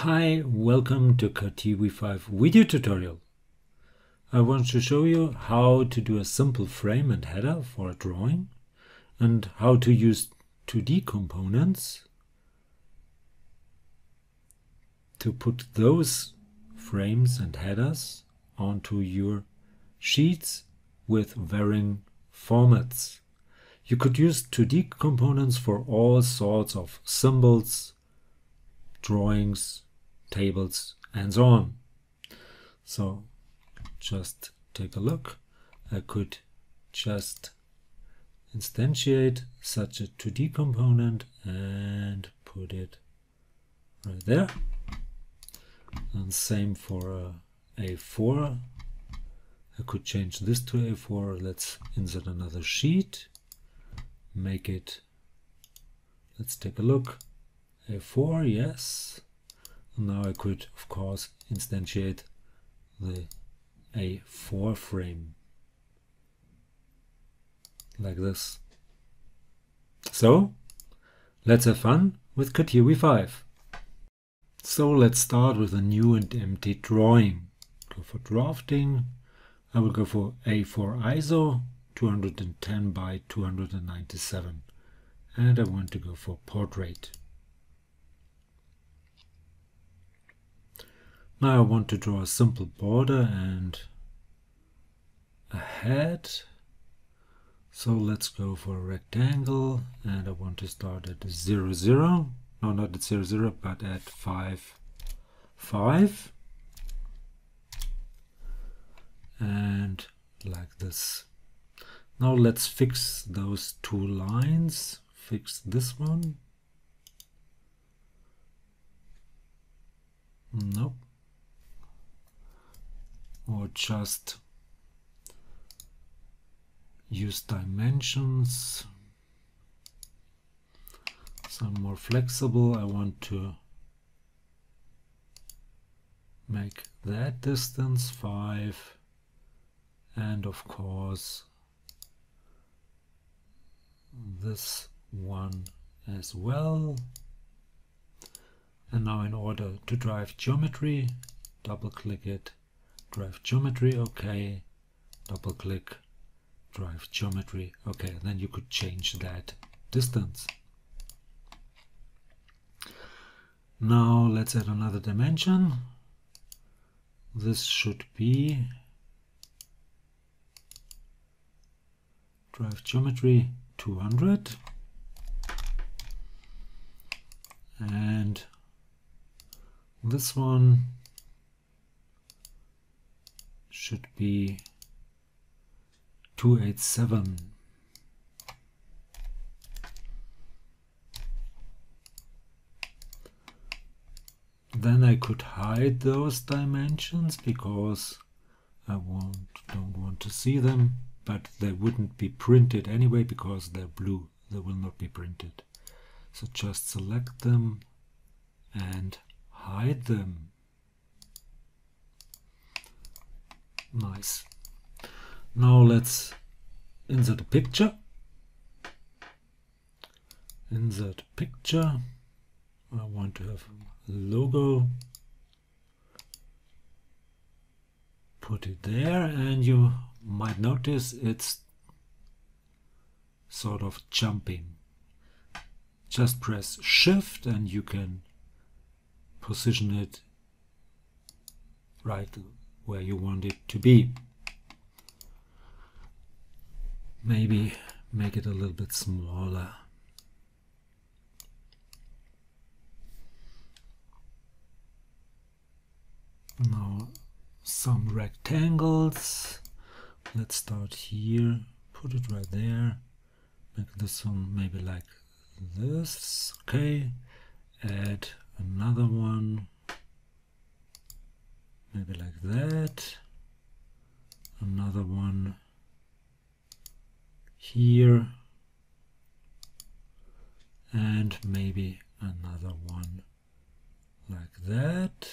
Hi, welcome to CATIA V5 video tutorial. I want to show you how to do a simple frame and header for a drawing and how to use 2D components to put those frames and headers onto your sheets with varying formats. You could use 2D components for all sorts of symbols, drawings, tables, and so on. So just take a look. I could just instantiate such a 2D component and put it right there. And same for A4. I could change this to A4. Let's insert another sheet. Make it, let's take a look. A4, yes. Now I could, of course, instantiate the A4 frame like this. So let's have fun with CATIA V5. So let's start with a new and empty drawing. Go for drafting. I will go for A4 ISO 210 by 297, and I want to go for portrait. Now I want to draw a simple border and a head. So let's go for a rectangle, and I want to start at 0, 0. No, not at 0, 0, but at 5, 5. And like this. Now let's fix those two lines. Fix this one. Nope. Or just use dimensions. Some more flexible. I want to make that distance 5, and of course this one as well. And now in order to drive geometry, double click it, drive geometry, OK, double click, drive geometry, OK. Then you could change that distance. Now let's add another dimension. This should be drive geometry 200, and this one should be 287. Then I could hide those dimensions because I don't want to see them, but they wouldn't be printed anyway because they're blue. They will not be printed. So just select them and hide them. Nice. Now let's insert a picture. Insert picture. I want to have a logo. Put it there, and you might notice it's sort of jumping. Just press Shift and you can position it right where you want it to be. Maybe make it a little bit smaller. Now some rectangles. Let's start here, put it right there, make this one maybe like this, okay, add another one, maybe like that, another one here, and maybe another one like that,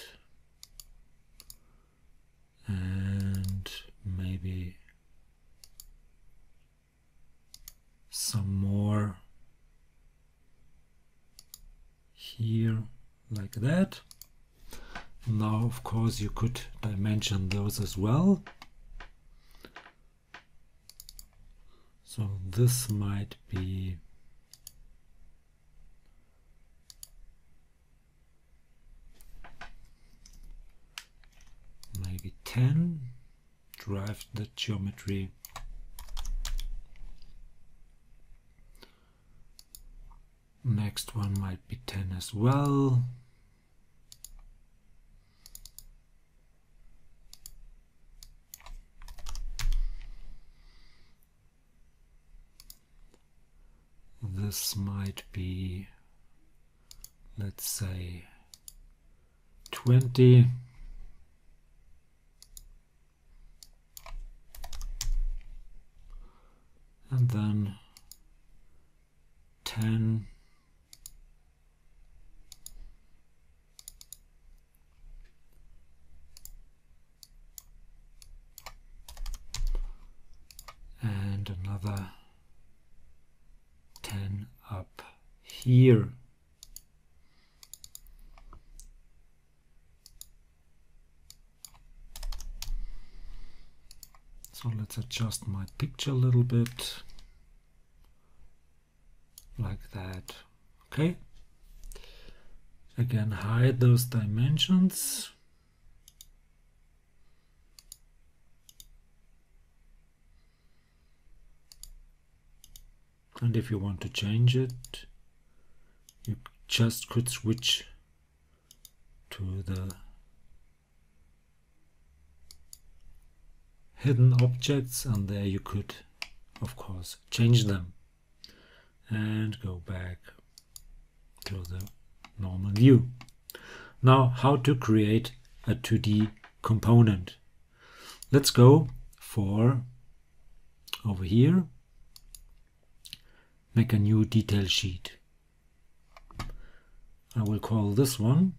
and maybe some more here like that. Now, of course, you could dimension those as well. So this might be maybe 10. Drive the geometry. Next one might be 10 as well. This might be, let's say, 20. And then 10. And another 10 up here. So let's adjust my picture a little bit, like that. Okay. Again, hide those dimensions. And if you want to change it, you just could switch to the hidden objects, and there you could, of course, change them and go back to the normal view. Now, how to create a 2D component. Let's go for over here, make a new detail sheet. I will call this one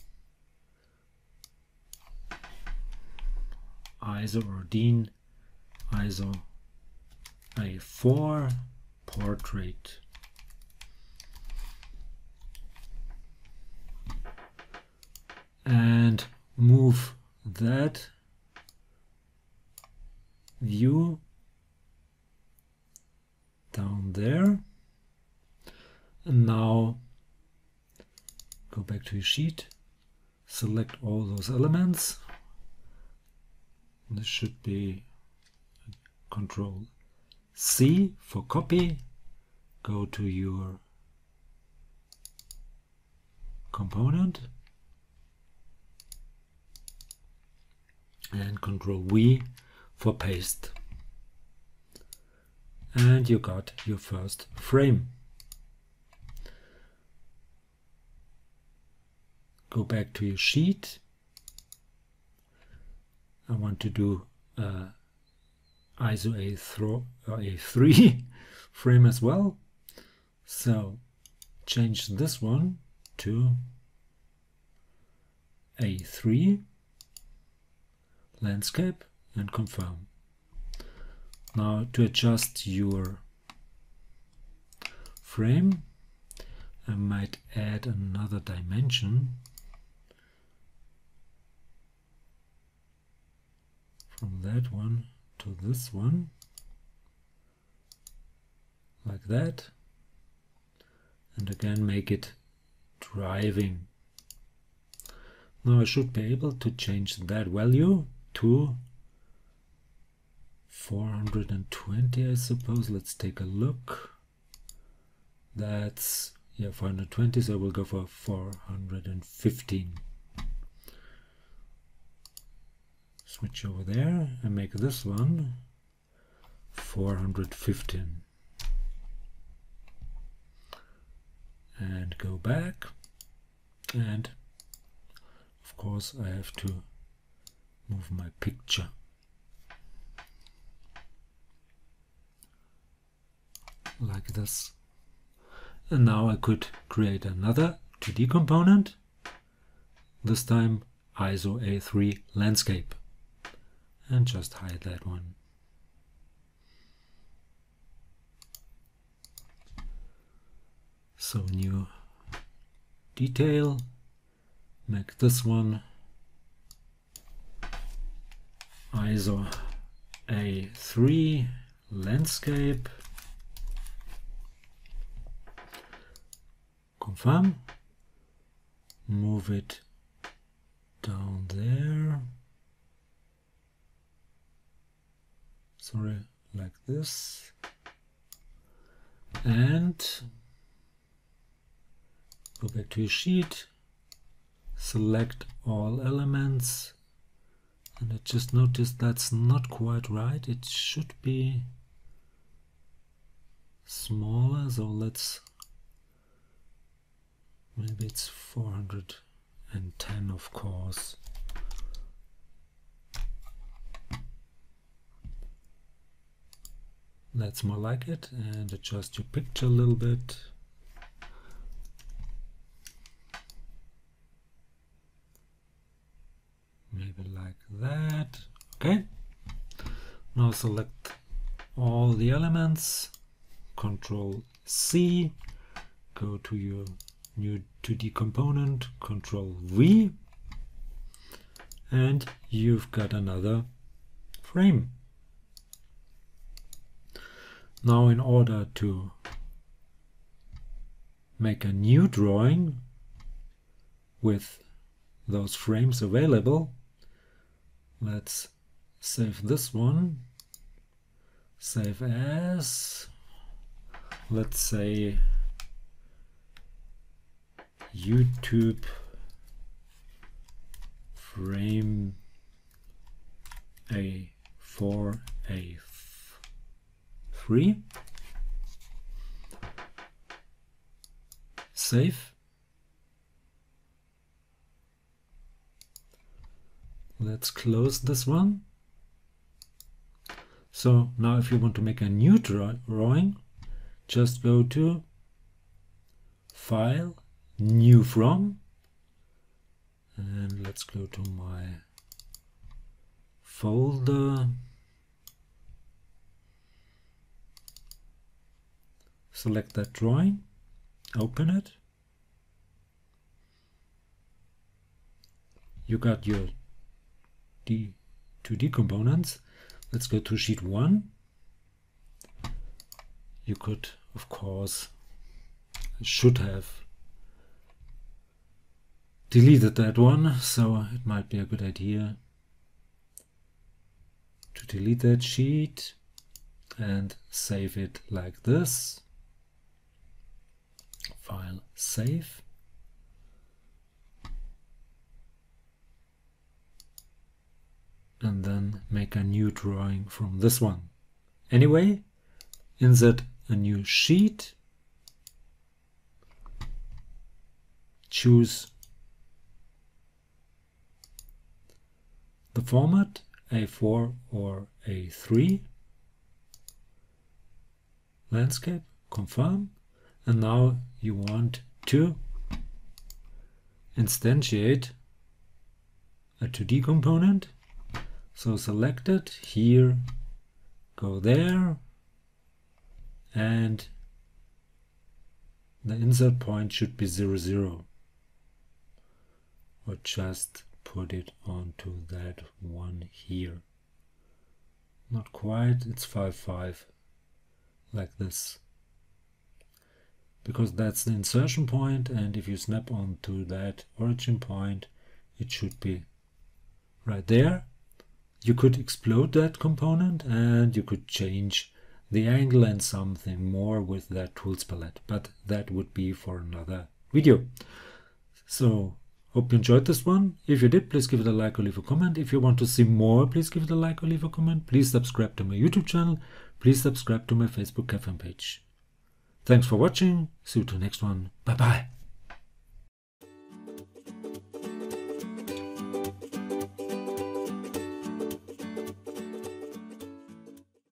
ISO Ordine ISO A4 portrait. And move that view down there. And now go back to your sheet, select all those elements. This should be Control C for copy. Go to your component and Control V for paste. And you got your first frame. Go back to your sheet. I want to do ISO A3 frame as well. So change this one to A3 landscape and confirm. Now to adjust your frame, I might add another dimension from that one to this one, like that, and again make it driving. Now I should be able to change that value to 420, I suppose. Let's take a look. That's 420, so we'll go for 415. Switch over there and make this one 415. And go back, and of course I have to move my picture. Like this. And now I could create another 2D component, this time ISO A3 landscape, and just hide that one. So new detail, make this one ISO A3 landscape, confirm, move it down there, sorry, like this, and go back to your sheet, select all elements, and I just noticed that's not quite right. It should be smaller, so let's, maybe it's 410, of course. That's more like it, and adjust your picture a little bit. Maybe like that. Okay. Now select all the elements, Control C, go to your new 2D component, Control V, and you've got another frame. Now in order to make a new drawing with those frames available, let's save this one, save as, let's say YouTube frame A4 A3, save. Let's close this one. So now if you want to make a new drawing, just go to File, New From, and let's go to my folder, select that drawing, open it. You got your 2D components. Let's go to sheet 1. You could, of course, should have deleted that one, so it might be a good idea to delete that sheet and save it like this. File, save. And then make a new drawing from this one. Anyway, insert a new sheet, choose the format A4 or A3, landscape, confirm, and now you want to instantiate a 2D component. So select it here, go there, and the insert point should be 0, 0. Or just put it onto that one here. Not quite, it's 5, 5, like this. Because that's the insertion point, and if you snap onto that origin point, it should be right there. You could explode that component and you could change the angle and something more with that tools palette, but that would be for another video. So hope you enjoyed this one. If you did, please give it a like or leave a comment. If you want to see more, please give it a like or leave a comment. Please subscribe to my YouTube channel. Please subscribe to my Facebook fan page. Thanks for watching. See you to the next one. Bye bye.